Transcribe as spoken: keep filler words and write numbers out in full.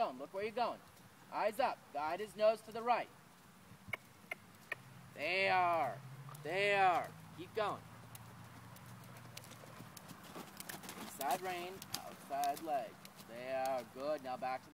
going. Look where you're going. Eyes up. Guide his nose to the right. There. There. Keep going. Inside rein, outside leg. There. Good. Now back to